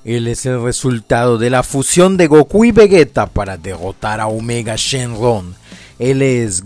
Él es el resultado de la fusión de Goku y Vegeta para derrotar a Omega Shenron. Él es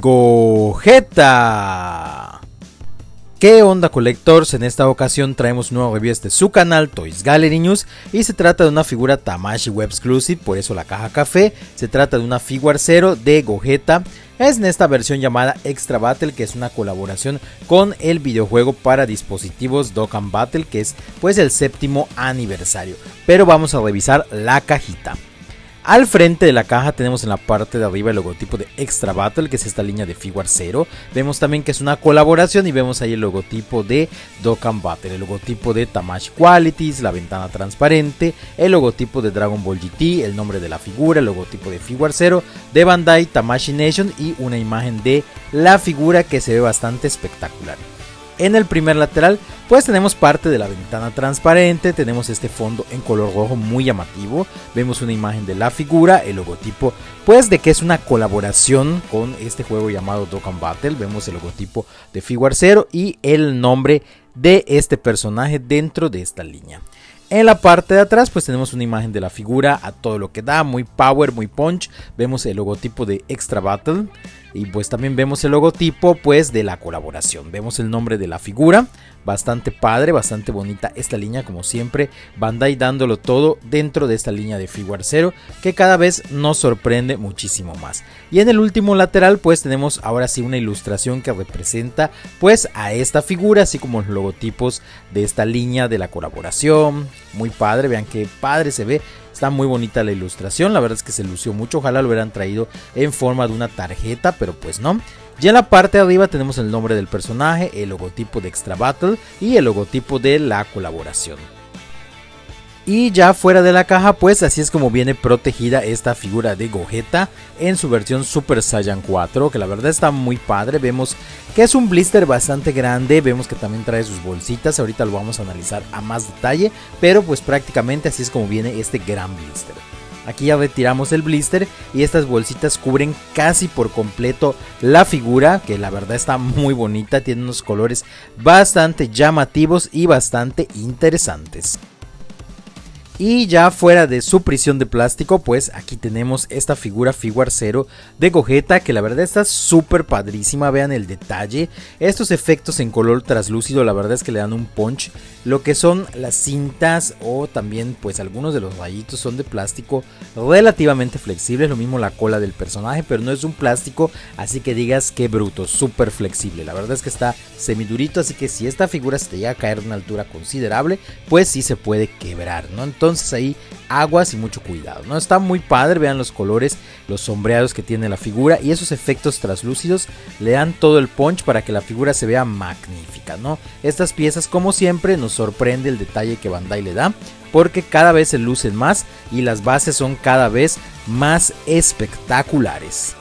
Gogeta. ¿Qué onda, Collectors? En esta ocasión traemos un nuevo review de su canal Toys Gallery News y se trata de una figura Tamashii Web Exclusive, por eso la caja café. Se trata de una Figure 0 de Gogeta. Es en esta versión llamada Extra Battle, que es una colaboración con el videojuego para dispositivos Dokkan Battle, que es pues el 7º aniversario. Pero vamos a revisar la cajita. Al frente de la caja tenemos en la parte de arriba el logotipo de Extra Battle, que es esta línea de Figure 0. Vemos también que es una colaboración y vemos ahí el logotipo de Dokkan Battle, el logotipo de Tamashii Qualities, la ventana transparente, el logotipo de Dragon Ball GT, el nombre de la figura, el logotipo de Figure 0, de Bandai, Tamashii Nation y una imagen de la figura que se ve bastante espectacular. En el primer lateral pues tenemos parte de la ventana transparente, tenemos este fondo en color rojo muy llamativo, vemos una imagen de la figura, el logotipo pues de que es una colaboración con este juego llamado Dokkan Battle, vemos el logotipo de Figure 0 y el nombre de este personaje dentro de esta línea. En la parte de atrás pues tenemos una imagen de la figura a todo lo que da, muy power, muy punch, vemos el logotipo de Extra Battle y pues también vemos el logotipo pues de la colaboración, vemos el nombre de la figura, bastante padre, bastante bonita esta línea como siempre, Bandai dándolo todo dentro de esta línea de Figure 0 que cada vez nos sorprende muchísimo más. Y en el último lateral pues tenemos ahora sí una ilustración que representa pues a esta figura, así como los logotipos de esta línea de la colaboración, muy padre, vean qué padre se ve. Está muy bonita la ilustración, la verdad es que se lució mucho, ojalá lo hubieran traído en forma de una tarjeta, pero pues no. Y en la parte de arriba tenemos el nombre del personaje, el logotipo de Extra Battle y el logotipo de la colaboración. Y ya fuera de la caja pues así es como viene protegida esta figura de Gogeta en su versión Super Saiyan 4, que la verdad está muy padre. Vemos que es un blister bastante grande, vemos que también trae sus bolsitas, ahorita lo vamos a analizar a más detalle, pero pues prácticamente así es como viene este gran blister. Aquí ya retiramos el blister y estas bolsitas cubren casi por completo la figura, que la verdad está muy bonita, tiene unos colores bastante llamativos y bastante interesantes. Y ya fuera de su prisión de plástico pues aquí tenemos esta figura Figure 0 de Gogeta, que la verdad está súper padrísima, vean el detalle, estos efectos en color traslúcido la verdad es que le dan un punch. Lo que son las cintas o también pues algunos de los rayitos son de plástico relativamente flexibles, lo mismo la cola del personaje, pero no es un plástico así que digas que bruto, súper flexible, la verdad es que está semidurito, así que si esta figura se te llega a caer de una altura considerable pues sí se puede quebrar, ¿no? Entonces ahí aguas y mucho cuidado, ¿no? Está muy padre, vean los colores, los sombreados que tiene la figura y esos efectos translúcidos le dan todo el punch para que la figura se vea magnífica, ¿no? Estas piezas como siempre nos sorprende el detalle que Bandai le da, porque cada vez se lucen más y las bases son cada vez más espectaculares.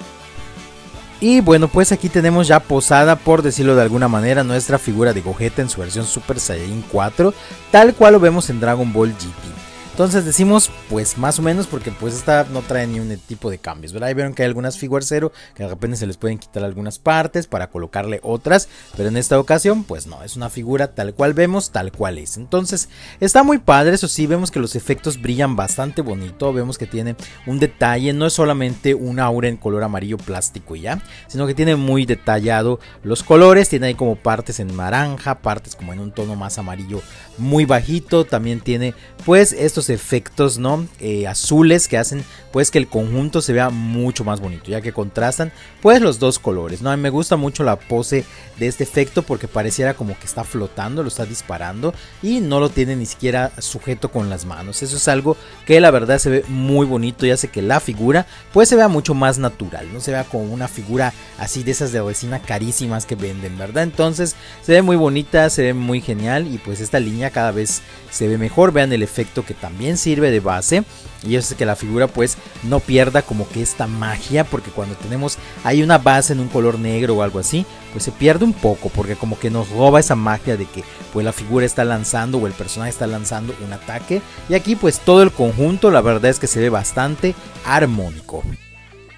Y bueno, pues aquí tenemos ya posada, por decirlo de alguna manera, nuestra figura de Gogeta en su versión Super Saiyan 4, tal cual lo vemos en Dragon Ball GT. Entonces decimos pues más o menos porque pues esta no trae ni un tipo de cambios, ¿verdad? Ahí vieron que hay algunas Figure 0 que de repente se les pueden quitar algunas partes para colocarle otras, pero en esta ocasión pues no, es una figura tal cual vemos, tal cual es. Entonces está muy padre, eso sí, vemos que los efectos brillan bastante bonito, vemos que tiene un detalle, no es solamente un aura en color amarillo plástico y ya, sino que tiene muy detallado los colores, tiene ahí como partes en naranja, partes como en un tono más amarillo muy bajito, también tiene pues estos efectos, ¿no? Azules que hacen pues que el conjunto se vea mucho más bonito, ya que contrastan pues los dos colores, ¿no? A mí me gusta mucho la pose de este efecto porque pareciera como que está flotando, lo está disparando y no lo tiene ni siquiera sujeto con las manos. Eso es algo que la verdad se ve muy bonito y hace que la figura pues se vea mucho más natural, no se vea como una figura así de esas de resina carísimas que venden, ¿verdad? Entonces se ve muy bonita, se ve muy genial y pues esta línea cada vez se ve mejor. Vean el efecto que también sirve de base y eso es que la figura pues no pierda como que esta magia, porque cuando tenemos ahí una base en un color negro o algo así pues se pierde un poco, porque como que nos roba esa magia de que pues la figura está lanzando o el personaje está lanzando un ataque, y aquí pues todo el conjunto la verdad es que se ve bastante armónico.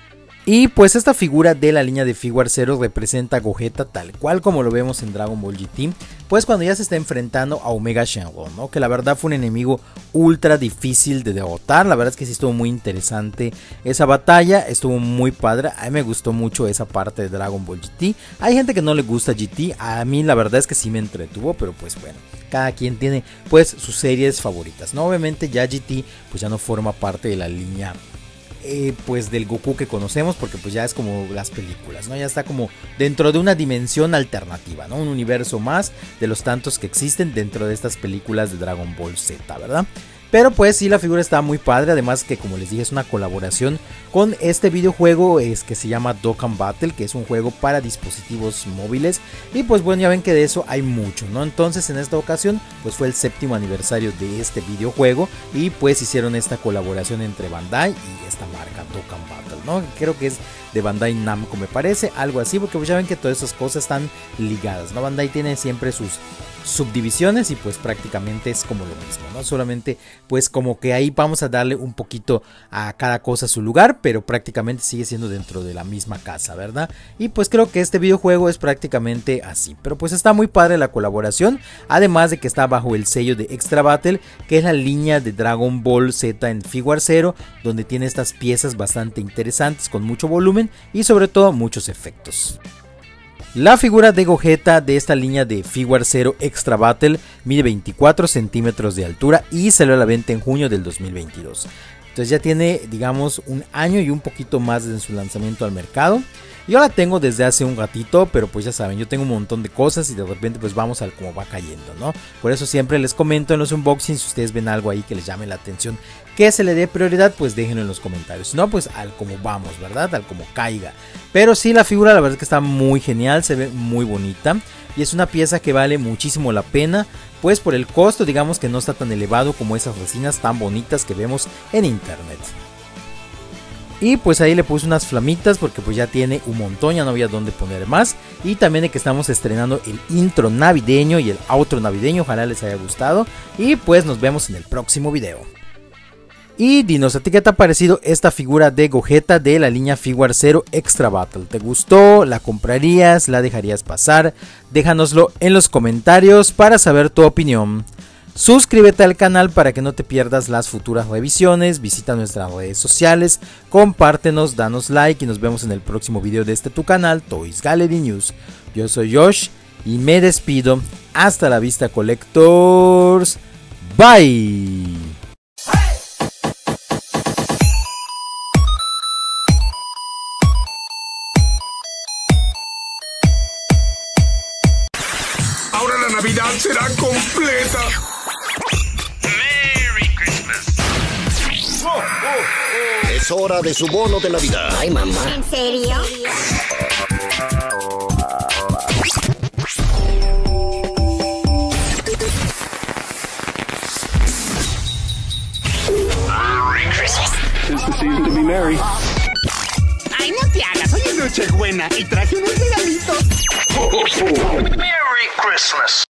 Y pues esta figura de la línea de Figuarts Zero representa a Gogeta tal cual como lo vemos en Dragon Ball GT, pues cuando ya se está enfrentando a Omega Shenron, ¿no? Que la verdad fue un enemigo ultra difícil de derrotar. La verdad es que sí estuvo muy interesante esa batalla, estuvo muy padre. A mí me gustó mucho esa parte de Dragon Ball GT. Hay gente que no le gusta GT, a mí la verdad es que sí me entretuvo, pero pues bueno, cada quien tiene pues sus series favoritas, ¿no? Obviamente ya GT pues ya no forma parte de la línea pues del Goku que conocemos, porque pues ya es como las películas, ¿no? Ya está como dentro de una dimensión alternativa, ¿no? Un universo más de los tantos que existen dentro de estas películas de Dragon Ball Z, ¿verdad? Pero pues sí, la figura está muy padre, además que como les dije es una colaboración con este videojuego que se llama Dokkan Battle, que es un juego para dispositivos móviles. Y pues bueno, ya ven que de eso hay mucho, ¿no? Entonces en esta ocasión pues fue el 7º aniversario de este videojuego y pues hicieron esta colaboración entre Bandai y esta marca Dokkan Battle, ¿no? Creo que es de Bandai Namco, me parece, algo así, porque pues ya ven que todas esas cosas están ligadas, ¿no? Bandai tiene siempre sus subdivisiones y pues prácticamente es como lo mismo, ¿no? Solamente pues como que ahí vamos a darle un poquito a cada cosa su lugar, pero prácticamente sigue siendo dentro de la misma casa, ¿verdad? Y pues creo que este videojuego es prácticamente así, pero pues está muy padre la colaboración, además de que está bajo el sello de Extra Battle, que es la línea de Dragon Ball Z en Figuarts Zero, donde tiene estas piezas bastante interesantes con mucho volumen y sobre todo muchos efectos. La figura de Gogeta de esta línea de Figuarts Zero Extra Battle mide 24 centímetros de altura y salió a la venta en junio del 2022. Entonces ya tiene, digamos, un año y un poquito más desde su lanzamiento al mercado. Yo la tengo desde hace un ratito, pero pues ya saben, yo tengo un montón de cosas y de repente pues vamos al cómo va cayendo, ¿no? Por eso siempre les comento en los unboxings, si ustedes ven algo ahí que les llame la atención, que se le dé prioridad, pues déjenlo en los comentarios. Si no, pues al como vamos, ¿verdad? Al como caiga. Pero sí, la figura la verdad es que está muy genial, se ve muy bonita. Y es una pieza que vale muchísimo la pena, pues por el costo, digamos que no está tan elevado como esas resinas tan bonitas que vemos en internet. Y pues ahí le puse unas flamitas porque pues ya tiene un montón, ya no había dónde poner más. Y también de que estamos estrenando el intro navideño y el outro navideño, ojalá les haya gustado. Y pues nos vemos en el próximo video. Y dinos a ti qué te ha parecido esta figura de Gogeta de la línea Figuarts Zero Extra Battle. ¿Te gustó? ¿La comprarías? ¿La dejarías pasar? Déjanoslo en los comentarios para saber tu opinión. Suscríbete al canal para que no te pierdas las futuras revisiones, visita nuestras redes sociales, compártenos, danos like y nos vemos en el próximo video de este tu canal, Toys Gallery News. Yo soy Josh y me despido. Hasta la vista, collectors. Bye. Ahora la Navidad será completa. Merry Christmas. Oh, oh, oh. Es hora de su bono de Navidad. Ay, mamá. ¿En serio? Merry Christmas. It's the season to be merry. Ay, no te hagas. Hoy es Nochebuena y traje unos regalitos. Merry Christmas.